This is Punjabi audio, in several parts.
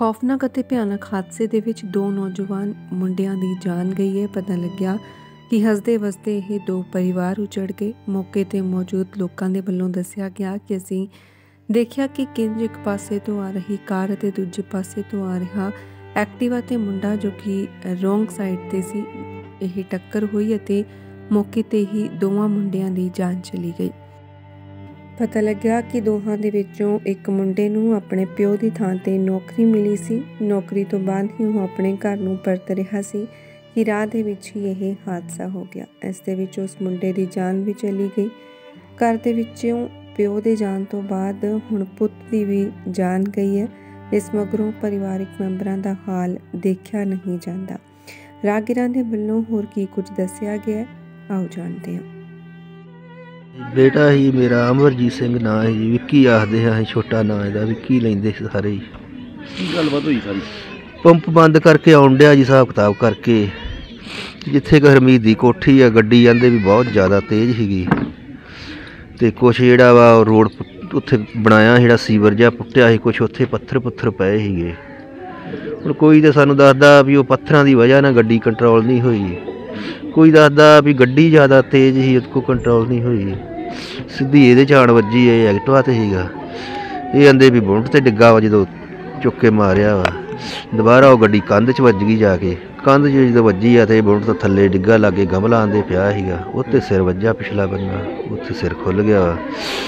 खौफनाक ਅਤੇ ਭਿਆਨਕ ਹਾਦਸੇ ਦੇ ਵਿੱਚ ਦੋ ਨੌਜਵਾਨ ਮੁੰਡਿਆਂ ਦੀ ਜਾਨ ਗਈ ਹੈ। ਪਤਾ ਲੱਗਿਆ ਕਿ ਹੱਸਦੇ ਵਸਦੇ ਇਹ ਦੋ ਪਰਿਵਾਰ ਉਜੜ ਗਏ। ਮੌਕੇ ਤੇ ਮੌਜੂਦ ਲੋਕਾਂ ਦੇ ਵੱਲੋਂ ਦੱਸਿਆ ਗਿਆ ਕਿ ਅਸੀਂ ਦੇਖਿਆ ਕਿ ਕਿੰਜ ਇੱਕ ਪਾਸੇ ਤੋਂ ਆ ਰਹੀ ਕਾਰ ਅਤੇ ਦੂਜੇ ਪਾਸੇ ਤੋਂ ਆ ਰਿਹਾ ਐਕਟਿਵਾ ਤੇ ਮੁੰਡਾ ਜੋ ਕਿ ਰੋਂਗ ਸਾਈਡ ਤੇ ਸੀ, ਇਹ ਟੱਕਰ ਹੋਈ ਅਤੇ ਮੌਕੇ ਤੇ ਹੀ ਦੋਵਾਂ ਮੁੰਡਿਆਂ ਦੀ ਜਾਨ ਚਲੀ ਗਈ। ਪਤਾ ਲੱਗਿਆ ਕਿ ਦੋਹਾਂ ਦੇ ਵਿੱਚੋਂ ਇੱਕ ਮੁੰਡੇ ਨੂੰ ਆਪਣੇ ਪਿਓ ਦੀ ਥਾਂ ਤੇ ਨੌਕਰੀ ਮਿਲੀ ਸੀ। ਨੌਕਰੀ ਤੋਂ ਬਾਅਦ ਹੀ ਉਹ ਆਪਣੇ ਘਰ ਨੂੰ ਪਰਤ ਰਿਹਾ ਸੀ ਕਿ ਰਾਹ ਦੇ ਵਿੱਚ ਹੀ ਇਹ ਹਾਦਸਾ ਹੋ ਗਿਆ। ਇਸ ਦੇ ਵਿੱਚ ਉਸ ਮੁੰਡੇ ਦੀ ਜਾਨ ਵੀ ਚਲੀ ਗਈ। ਘਰ ਦੇ ਵਿੱਚੋਂ ਪਿਓ ਦੇ ਜਾਣ ਤੋਂ ਬਾਅਦ ਹੁਣ ਪੁੱਤ ਦੀ ਵੀ ਜਾਨ ਗਈ ਹੈ। ਇਸ ਮਗਰੋਂ ਪਰਿਵਾਰਿਕ ਮੈਂਬਰਾਂ ਦਾ ਹਾਲ ਦੇਖਿਆ ਨਹੀਂ ਜਾਂਦਾ। ਰਾਹਗੀਰਾਂ ਦੇ ਵੱਲੋਂ ਹੋਰ ਕੀ ਕੁਝ ਦੱਸਿਆ ਗਿਆ, ਆਓ ਜਾਣਦੇ ਹਾਂ। बेटा ही मेरा अमरजीत सिंह ना है जी, विक्की आखते हैं, छोटा ना है विक्की लेंदे सारे ही। की गलबात हुई सारी? पंप बंद करके आउण डिया जी, हिसाब किताब करके जिथे हरमीत दी कोठी आ, गड्डी आंदे भी बहुत ज़्यादा तेज़ सीगी ते कुछ जिहड़ा वा रोड उत्थे बनाया जिहड़ा सीवर जिहा पुट्टिया सी, कुछ उत्थे पत्थर पुत्थर पए सीगे। हुण कोई तो सानूं दसदा भी वो पत्थरां दी वजह नाल गड्डी कंट्रोल नहीं होई, कोई दसदा भी गड्डी ज़्यादा तेज़ ही उसको कंट्रोल नहीं हुई, सीधी ये आण वजी है एक्टिवा ते सीगा। ये आंदे भी बुंट ते डिग्गा वा, जो चुक के मारिया वा दोबारा वो गड्डी कंध च वज गई, जाके कंध च जो वजी आ तो बुंट तो थल्ले डिग्गा लागे गमला आंदे पिया सीगा, उत्ते सिर वज्जा पिछला बन्ना, उत्थे सिर खुल गया वा।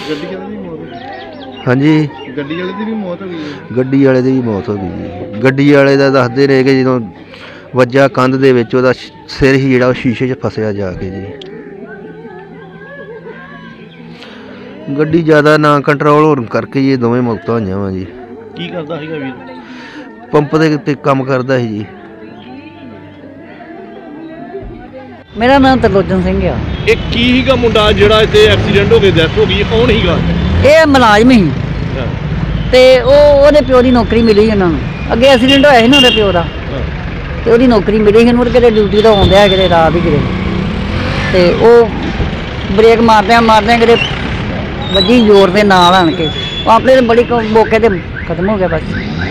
हाँ जी, गड्डी वाले दी भी मौत हो गई? गड्डी वाले दी भी मौत हो गई जी। गड्डी वाले दा दसदे रहे कि जो वज्जा कंध दे विच ओहदा सिर ही जिहड़ा शीशे च फसिया जाके जी। गड्डी ज़्यादा ना कंट्रोल होने करके ये दोवें मौतां होईयां वा जी। की करदा सीगा वीर? पंप ते काम करदा सी जी। मेरा नाम तरलोचन सिंह आ। एक की हीगा मुंडा जिहड़ा इत्थे एक्सीडेंट हो के डेथ हो गई, कौन हीगा? ਇਹ ਮੁਲਾਜ਼ਮ ਹੀ ਤੇ ਉਹਦੇ ਪਿਓ ਦੀ ਨੌਕਰੀ ਮਿਲੀ ਉਹਨਾਂ ਨੂੰ। ਅੱਗੇ ਐਕਸੀਡੈਂਟ ਹੋਇਆ ਸੀ ਨਾ ਉਹਦੇ ਪਿਓ ਦਾ, ਤੇ ਉਹਦੀ ਨੌਕਰੀ ਮਿਲੀ ਸੀ ਉਹਨੂੰ, ਕਿਤੇ ਡਿਊਟੀ ਤੋਂ ਆਉਂਦਿਆ ਕਿਤੇ ਰਾਤ ਹੀ ਕਿਤੇ, ਤੇ ਉਹ ਬ੍ਰੇਕ ਮਾਰਦਿਆਂ ਕਿਤੇ ਵੱਜੀ ਜ਼ੋਰ ਦੇ ਨਾਲ ਆਣ ਕੇ ਉਹ ਆਪਣੇ ਬੜੀ ਮੌਕੇ ਤੇ ਖਤਮ ਹੋ ਗਿਆ। ਬਸ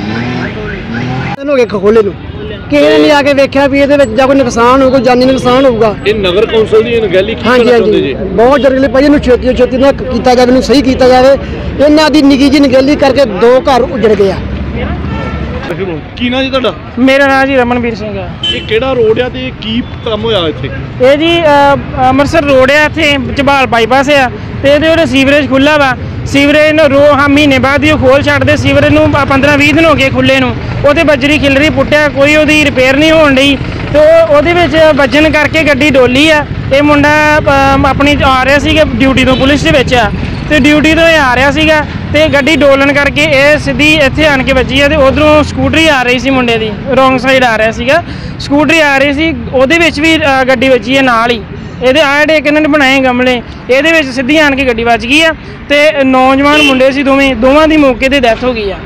ਹੋ ਗਏ ਖੋਲੇ ਨੂੰ, ਕਿਸੇ ਨੇ ਨਹੀਂ ਆ ਕੇ ਵੇਖਿਆ ਵੀ ਇਹਦੇ ਵਿੱਚ ਜਾਂ ਕੋਈ ਨੁਕਸਾਨ ਹੋਊ, ਕੋਈ ਜਾਨੀ ਨੁਕਸਾਨ ਹੋਊਗਾ। ਇਹ ਨਗਰ ਕੌਂਸਲ ਦੀ ਅਣਗਹਿਲੀ ਕੀ ਹਾਂਜੀ ਹਾਂਜੀ, ਬਹੁਤ ਜ਼ਰੂਰੀ ਭਾਈ, ਇਹਨੂੰ ਛੇਤੀ ਨਾਲ ਕੀਤਾ ਜਾਵੇ, ਇਹਨੂੰ ਸਹੀ ਕੀਤਾ ਜਾਵੇ। ਇਹਨਾਂ ਦੀ ਨਿੱਕੀ ਜਿਹੀ ਅਣਗਹਿਲੀ ਕਰਕੇ ਦੋ ਘਰ ਉਜੜ ਗਏ ਆ। ਕੀ ਨਾਂ ਜੀ ਤੁਹਾਡਾ? ਮੇਰਾ ਨਾਮ ਜੀ ਰਮਨਵੀਰ ਸਿੰਘ ਆ। ਇਹ ਕਿਹੜਾ ਰੋਡ ਆ ਤੇ ਕੀ ਕੰਮ ਹੋਇਆ ਇੱਥੇ? ਇਹ ਜੀ ਅੰਮ੍ਰਿਤਸਰ ਰੋਡ ਆ, ਇੱਥੇ ਝਬਾਲ ਬਾਈਪਾਸ ਆ, ਤੇ ਇਹਦੇ ਸੀਵਰੇਜ ਖੁੱਲ੍ਹਾ ਵਾ। ਸੀਵਰੇਜ ਨੂੰ ਮਹੀਨੇ ਬਾਅਦ ਹੀ ਉਹ ਖੋਲ੍ਹ ਛੱਡਦੇ। ਸੀਵਰੇਜ ਨੂੰ 15-20 ਦਿਨ ਹੋ ਗਏ ਖੁੱਲ੍ਹੇ ਨੂੰ, ਉਹਦੇ ਬਜਰੀ ਖਿਲਰੀ ਪੁੱਟਿਆ, ਕੋਈ ਉਹਦੀ ਰਿਪੇਅਰ ਨਹੀਂ ਹੋਣ ਡਈ, ਤੇ ਉਹਦੇ ਵਿੱਚ ਵੱਜਣ ਕਰਕੇ ਗੱਡੀ ਡੋਲੀ ਆ। ਇਹ ਮੁੰਡਾ ਆਪਣੀ ਆ ਰਿਹਾ ਸੀਗਾ ਡਿਊਟੀ ਤੋਂ, ਪੁਲਿਸ ਦੇ ਵਿੱਚ ਆ, ਤੇ ਡਿਊਟੀ ਤੋਂ ਇਹ ਆ ਰਿਹਾ ਸੀਗਾ, ਤੇ ਗੱਡੀ ਡੋਲਣ ਕਰਕੇ ਇਹ ਸਿੱਧੀ ਇੱਥੇ ਆਣ ਕੇ ਵੱਜੀ ਆ। ਤੇ ਉਧਰੋਂ ਸਕੂਟਰੀ ਆ ਰਹੀ ਸੀ ਮੁੰਡੇ ਦੀ, ਰੋਂਗ ਸਾਈਡ ਆ ਰਿਹਾ ਸੀਗਾ, ਸਕੂਟਰੀ ਆ ਰਹੀ ਸੀ, ਉਹਦੇ ਵਿੱਚ ਵੀ ਗੱਡੀ ਵੱਜੀ ਹੈ ਨਾਲ ਹੀ। ਇਹਦੇ ਆੜੇ ਕਿਹਨਾਂ ਨੇ ਬਣਾਏ ਗਮਲੇ, ਇਹਦੇ ਵਿੱਚ ਸਿੱਧੀ ਆਣ ਕੇ ਗੱਡੀ ਵੱਜ ਗਈ ਆ, ਤੇ ਨੌਜਵਾਨ ਮੁੰਡੇ ਸੀ ਦੋਵਾਂ ਦੀ ਮੌਕੇ ਤੇ ਡੈਥ ਹੋ ਗਈ ਆ।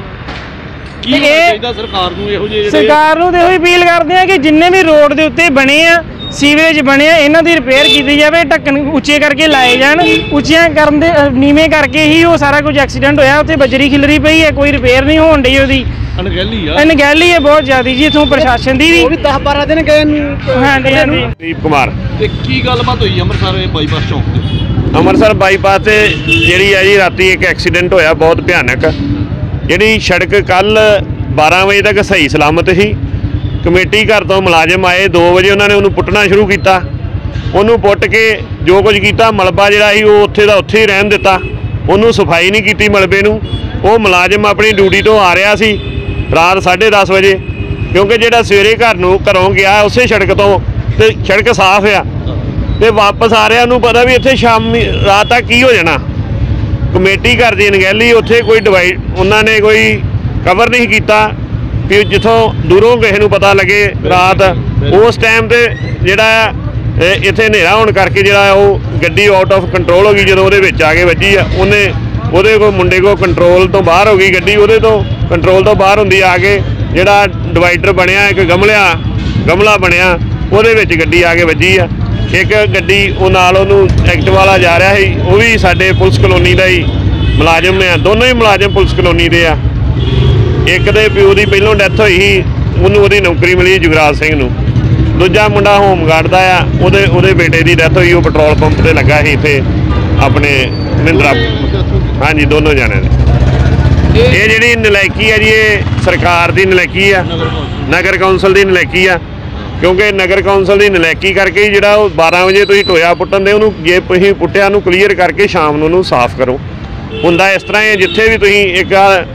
ਸਰਕਾਰ ਨੂੰ ਇਹੋ ਜਿਹੇ ਸਰਕਾਰ ਨੂੰ ਤੇ ਇਹੋ ਅਪੀਲ ਕਰਦੇ ਆ ਕਿ ਜਿੰਨੇ ਵੀ ਰੋਡ ਦੇ ਉੱਤੇ ਬਣੇ ਆ, ਸੀਵਰੇਜ ਬਣੇ ਆ, ਇਹਨਾਂ ਦੀ ਰਿਪੇਅਰ ਕੀਤੀ ਜਾਵੇ, ਢੱਕਣ ਉੱਚੇ ਕਰਕੇ ਲਾਏ ਜਾਣ। ਉੱਚੀਆਂ ਕਰਨ ਦੇ ਨੀਵੇਂ ਕਰਕੇ ਹੀ ਉਹ ਸਾਰਾ ਕੁਝ ਐਕਸੀਡੈਂਟ ਹੋਇਆ। ਉੱਥੇ ਬਜਰੀ ਖਿਲਰੀ ਪਈ ਹੈ, ਕੋਈ ਰਿਪੇਅਰ ਨਹੀਂ ਹੋਣ ਡਈ, ਉਹਦੀ ਅਣਗਹਿਲੀ ਹੈ ਬਹੁਤ ਜ਼ਿਆਦਾ ਜੀ। ਇੱਥੋਂ ਪ੍ਰਸ਼ਾਸਨ ਦੀ ਵੀ 10-12 ਦਿਨ ਗਏ ਨੂੰ। ਹਾਂਜੀ। ਦੀਪ ਕੁਮਾਰ। ਤੇ ਕੀ ਗੱਲਬਾਤ ਹੋਈ ਅੰਮ੍ਰਿਤਸਰ ਬਾਈਪਾਸ ਚੌਂਕ ਤੇ? ਅੰਮ੍ਰਿਤਸਰ ਬਾਈਪਾਸ ਤੇ ਜਿਹੜੀ ਹੈ ਜੀ ਰਾਤੀ ਇੱਕ ਐਕਸੀਡੈਂਟ ਹੋਇਆ ਬਹੁਤ ਭਿਆਨਕ। ਜਿਹੜੀ ਸੜਕ ਕੱਲ 12 ਵਜੇ ਤੱਕ ਸਹੀ ਸਲਾਮਤ ਸੀ। ਕਮੇਟੀ ਘਰ ਤੋਂ ਮੁਲਾਜ਼ਮ ਆਏ, 2 ਵਜੇ ਉਹਨਾਂ ਨੇ ਉਹਨੂੰ ਪੁੱਟਣਾ ਸ਼ੁਰੂ ਕੀਤਾ। ਉਹਨੂੰ ਪੁੱਟ ਕੇ ਜੋ ਕੁਝ ਕੀਤਾ, ਮਲਬਾ ਜਿਹੜਾ ਸੀ ਉਹ ਉੱਥੇ ਦਾ ਉੱਥੇ ਹੀ ਰਹਿਣ ਦਿੱਤਾ, ਉਹਨੂੰ ਸਫਾਈ ਨਹੀਂ ਕੀਤੀ ਮਲਬੇ ਨੂੰ। ਉਹ ਮੁਲਾਜ਼ਮ ਆਪਣੀ ਡਿਊਟੀ ਤੋਂ ਆ ਰਿਹਾ ਸੀ ਰਾਤ 10:30 ਵਜੇ, ਕਿਉਂਕਿ ਜਿਹੜਾ ਸਵੇਰੇ ਘਰੋਂ ਗਿਆ ਉਸੇ ਸੜਕ ਤੋਂ, ਤੇ ਸੜਕ ਸਾਫ਼ ਆ, ਤੇ ਵਾਪਸ ਆ ਰਿਹਾ, ਉਹਨੂੰ ਪਤਾ ਵੀ ਇੱਥੇ ਰਾਤ ਤੱਕ ਕੀ ਹੋ ਜਾਣਾ। ਕਮੇਟੀ ਘਰ ਦੀ ਅਣਗਹਿਲੀ, ਉੱਥੇ ਕੋਈ ਉਹਨਾਂ ਨੇ ਕੋਈ ਕਵਰ ਨਹੀਂ ਕੀਤਾ ਵੀ ਜਿੱਥੋਂ ਦੂਰੋਂ ਕਿਸੇ ਨੂੰ ਪਤਾ ਲੱਗੇ ਰਾਤ। ਉਸ ਟਾਈਮ ਤੇ ਜਿਹੜਾ ਇੱਥੇ ਹਨੇਰਾ ਹੋਣ ਕਰਕੇ ਜਿਹੜਾ ਉਹ ਗੱਡੀ ਆਊਟ ਆਫ ਕੰਟਰੋਲ ਹੋ ਗਈ। ਜਦੋਂ ਉਹਦੇ ਵਿੱਚ ਆ ਕੇ ਵੱਜੀ ਆ, ਉਹਦੇ ਕੋਲ ਮੁੰਡੇ ਕੋਲ ਕੰਟਰੋਲ ਤੋਂ ਬਾਹਰ ਹੋ ਗਈ ਗੱਡੀ, ਉਹਦੇ ਤੋਂ ਕੰਟਰੋਲ ਤੋਂ ਬਾਹਰ ਹੁੰਦੀ ਆ ਕੇ ਜਿਹੜਾ ਡਿਵਾਈਡਰ ਬਣਿਆ, ਇੱਕ ਗਮਲਾ ਬਣਿਆ, ਉਹਦੇ ਵਿੱਚ ਗੱਡੀ ਆ ਕੇ ਵੱਜੀ ਆ। ਇੱਕ ਗੱਡੀ ਉਹ ਨਾਲ ਉਹਨੂੰ ਐਕਟਿਵਾ ਵਾਲਾ ਜਾ ਰਿਹਾ ਸੀ, ਉਹ ਵੀ ਸਾਡੇ ਪੁਲਿਸ ਕਲੋਨੀ ਦਾ ਹੀ ਮੁਲਾਜ਼ਮ ਆ, ਦੋਨੋਂ ਹੀ ਮੁਲਾਜ਼ਮ ਪੁਲਿਸ ਕਲੋਨੀ ਦੇ ਆ। ਇੱਕ ਦੇ ਪਿਓ ਦੀ ਪਹਿਲੋਂ ਡੈਥ ਹੋਈ ਸੀ, ਉਹਨੂੰ ਉਹਦੀ ਨੌਕਰੀ ਮਿਲੀ ਜੁਗਰਾਜ ਸਿੰਘ ਨੂੰ। ਦੂਜਾ ਮੁੰਡਾ ਹੋਮਗਾਰਡ ਦਾ ਆ, ਉਹਦੇ ਬੇਟੇ ਦੀ ਡੈਥ ਹੋਈ, ਉਹ ਪੈਟਰੋਲ ਪੰਪ ਤੇ ਲੱਗਾ ਸੀ ਇੱਥੇ ਆਪਣੇ ਮਹਿੰਦਰਾ। ਹਾਂਜੀ, ਦੋਨੋਂ ਜਾਣਿਆਂ ਨੇ। ਇਹ ਜਿਹੜੀ ਨਲਾਇਕੀ ਆ ਜੀ, ਇਹ ਸਰਕਾਰ ਦੀ ਨਲਾਇਕੀ ਆ, ਨਗਰ ਕੌਂਸਲ ਦੀ ਨਲਾਇਕੀ ਆ। ਕਿਉਂਕਿ ਨਗਰ ਕੌਂਸਲ ਦੀ ਨਲਾਇਕੀ ਕਰਕੇ ਹੀ ਜਿਹੜਾ ਉਹ 12 ਵਜੇ ਤੁਸੀਂ ਟੋਇਆ ਪੁੱਟਣ ਦੇ, ਉਹਨੂੰ ਜੇ ਤੁਸੀਂ ਪੁੱਟਿਆ ਨੂੰ ਕਲੀਅਰ ਕਰਕੇ ਸ਼ਾਮ ਨੂੰ ਉਹਨੂੰ ਸਾਫ਼ ਕਰੋ। ਹੁੰਦਾ ਇਸ ਤਰ੍ਹਾਂ ਹੀ ਜਿੱਥੇ ਵੀ ਤੁਸੀਂ ਇੱਕ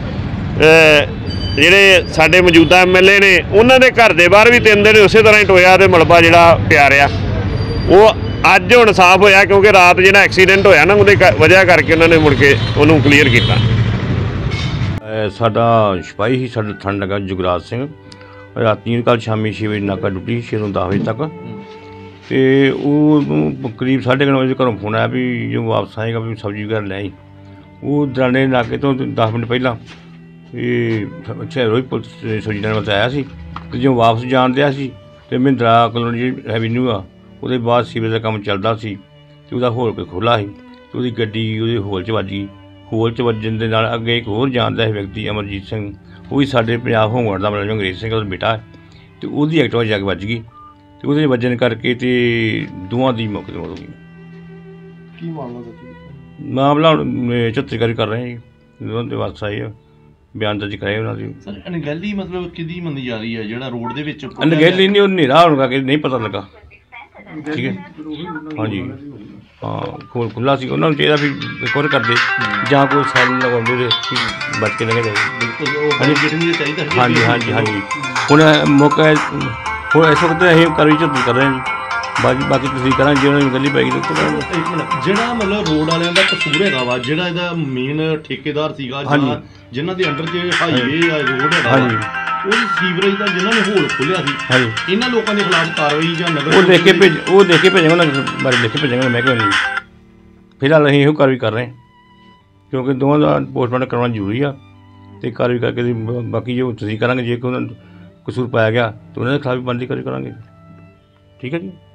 ਜਿਹੜੇ ਸਾਡੇ ਮੌਜੂਦਾ MLA ਨੇ, ਉਹਨਾਂ ਦੇ ਘਰ ਦੇ ਬਾਹਰ ਵੀ 3 ਦਿਨ ਉਸੇ ਤਰ੍ਹਾਂ ਹੀ ਟੋਇਆ ਤੇ ਮਲਬਾ ਜਿਹੜਾ ਪਿਆ ਰਿਹਾ, ਉਹ ਅੱਜ ਹੁਣ ਸਾਫ਼ ਹੋਇਆ। ਕਿਉਂਕਿ ਰਾਤ ਜਿਹੜਾ ਐਕਸੀਡੈਂਟ ਹੋਇਆ ਨਾ, ਉਹਦੇ ਵਜ੍ਹਾ ਕਰਕੇ ਉਹਨਾਂ ਨੇ ਮੁੜ ਕੇ ਉਹਨੂੰ ਕਲੀਅਰ ਕੀਤਾ। ਸਾਡਾ ਸਿਪਾਹੀ ਸੀ, ਸਾਡਾ ਠੰਡ ਲੱਗਾ ਜੁਗਰਾਜ ਸਿੰਘ। ਰਾਤੀ ਕੱਲ੍ਹ ਸ਼ਾਮੀ 6 ਵਜੇ ਨਾਕਾ ਡਿਊਟੀ, 6 ਤੋਂ 10 ਵਜੇ ਤੱਕ। ਅਤੇ ਉਹਨੂੰ ਕਰੀਬ 9:30 ਵਜੇ ਘਰੋਂ ਫੋਨ ਆਇਆ ਵੀ ਜੋ ਵਾਪਸ ਆਏਗਾ ਵੀ ਸਬਜ਼ੀ ਵਗੈਰਾ ਲੈ ਆਈ। ਉਹ ਦਰਾਨੇ ਨਾਕੇ ਤੋਂ 10 ਮਿੰਟ ਪਹਿਲਾਂ ਇਹ ਅੱਛਾ ਰੋਜ਼ ਪੁਲਿਸ ਸਬਜ਼ੀ ਲੈਣ ਵਾਸਤੇ ਆਇਆ ਸੀ। ਅਤੇ ਜਦੋਂ ਵਾਪਸ ਜਾਣ ਦਿਆ ਸੀ ਅਤੇ ਮਹਿੰਦਰਾ ਕਲੋਨੀ ਜਿਹੜੀ ਰੈਵਨਿਊ ਆ, ਉਹਦੇ ਬਾਅਦ ਸੀਵਰੇਜ ਦਾ ਕੰਮ ਚੱਲਦਾ ਸੀ ਅਤੇ ਉਹਦਾ ਹੋਲ ਕੇ ਖੁੱਲ੍ਹਾ ਸੀ ਅਤੇ ਉਹਦੀ ਗੱਡੀ ਉਹਦੇ ਹੋਲ 'ਚ ਵੱਜ ਗਈ। ਹੋਲ 'ਚ ਵੱਜਣ ਦੇ ਨਾਲ ਅੱਗੇ ਇੱਕ ਹੋਰ ਜਾਣਦਾ ਸੀ ਵਿਅਕਤੀ ਅਮਰਜੀਤ ਸਿੰਘ, ਉਹ ਵੀ ਸਾਡੇ ਪੰਜਾਬ ਹੋਮਗਾਰਡ ਦਾ ਮੁਲਾਜ਼ਮ ਅੰਗਰੇਜ਼ ਸਿੰਘ ਦਾ ਬੇਟਾ, ਅਤੇ ਉਹਦੀ ਐਕਟਿਵਾ ਜਾ ਕੇ ਵੱਜ ਗਈ ਅਤੇ ਉਹਦੇ ਵੱਜਣ ਕਰਕੇ ਅਤੇ ਦੋਵਾਂ ਦੀ ਮੌਕੇ 'ਤੇ ਮੌਤ ਹੋ ਗਈ। ਕੀ ਮਾਮਲਾ ਹੁਣ 74 ਕਰ ਰਹੇ ਜੀ, ਦੋਵਾਂ ਦੇ ਵਾਪਸ ਆਏ ਆ, ਬਿਆਨ ਦਰਜ ਕਰਾਏ ਉਹਨਾਂ ਦੀ। ਸਰ ਅਣਗਹਿਲੀ ਮਤਲਬ ਕਿਹਦੀ ਮੰਨੀ ਜਾ ਰਹੀ ਹੈ ਜਿਹੜਾ ਰੋਡ ਦੇ ਵਿੱਚ ਅਣਗਹਿਲੀ ਨਹੀਂ, ਉਹ ਹਨੇਰਾ ਹੋਣ ਕਰਕੇ ਨਹੀਂ ਪਤਾ ਲੱਗਾ। ਠੀਕ ਹੈ, ਹਾਂਜੀ ਹਾਂ, ਖੋਲ ਖੁੱਲ੍ਹਾ ਸੀ। ਉਹਨਾਂ ਨੂੰ ਚਾਹੀਦਾ ਵੀ ਰਿਕਵਰ ਕਰਦੇ ਜਾਂ ਕੋਈ ਸਾਈਨ ਲਗਾਉਂਦੇ ਦੇ ਬਚ ਕੇ ਲੰਘੇ ਜਾਏ। ਹਾਂਜੀ ਹਾਂਜੀ ਹਾਂਜੀ, ਹੁਣ ਮੌਕਾ ਹੁਣ ਇਸ ਵਕਤ ਅਸੀਂ ਕਾਰਵਾਈ ਝੱਤੀ ਕਰ ਰਹੇ ਹਾਂ ਜੀ। ਬਾਕੀ ਤੁਸੀਂ ਕਰਾਂਗੇ, ਜੇ ਉਹਨਾਂ ਨੂੰ ਗਲੀ ਪੈ ਗਈ ਤਾਂ ਜਿਹੜਾ ਮਤਲਬ ਰੋਡ ਵਾਲਿਆਂ ਦਾ ਕਸੂਰ ਹੈਗਾ ਵਾ, ਜਿਹੜਾ ਇਹਦਾ ਮੇਨ ਠੇਕੇਦਾਰ ਸੀਗਾ ਜਾਂ ਜਿਨ੍ਹਾਂ ਦੇ ਅੰਡਰ 'ਚ ਹਾਈਵੇ ਆ ਰੋਡ ਹੈਗਾ, ਉਹ ਸੀਵਰੇਜ ਦਾ ਜਿਨ੍ਹਾਂ ਨੇ ਹੋਲ ਖੋਲ੍ਹਿਆ ਸੀ, ਇਹਨਾਂ ਲੋਕਾਂ ਦੇ ਖਿਲਾਫ ਕਾਰਵਾਈ ਜਾਂ ਨਗਰ ਉਹ ਦੇਖ ਕੇ ਭੇਜਾਂਗੇ, ਉਹਨਾਂ ਬਾਰੇ ਲਿਖ ਕੇ ਭੇਜਾਂਗੇ ਮਹਿਕਮੇ ਨੂੰ। ਫਿਲਹਾਲ ਅਸੀਂ ਇਹੋ ਕਾਰਵਾਈ ਕਰ ਰਹੇ ਹਾਂ ਕਿਉਂਕਿ ਦੋਵਾਂ ਦਾ ਪੋਸਟਮਾਰਟਮ ਕਰਵਾਉਣਾ ਜ਼ਰੂਰੀ ਆ, ਅਤੇ ਕਾਰਵਾਈ ਕਰਕੇ ਬਾਕੀ ਜੋ ਤੁਸੀਂ ਕਰਾਂਗੇ, ਜੇ ਕੋਈ ਉਹਨਾਂ ਕਸੂਰ ਪਾਇਆ ਗਿਆ ਤਾਂ ਉਹਨਾਂ ਦੇ ਖਿਲਾਫ ਵੀ ਬਣਦੀ ਕਾਰਵਾਈ ਕਰਾਂਗੇ। ਠੀਕ ਹੈ ਜੀ।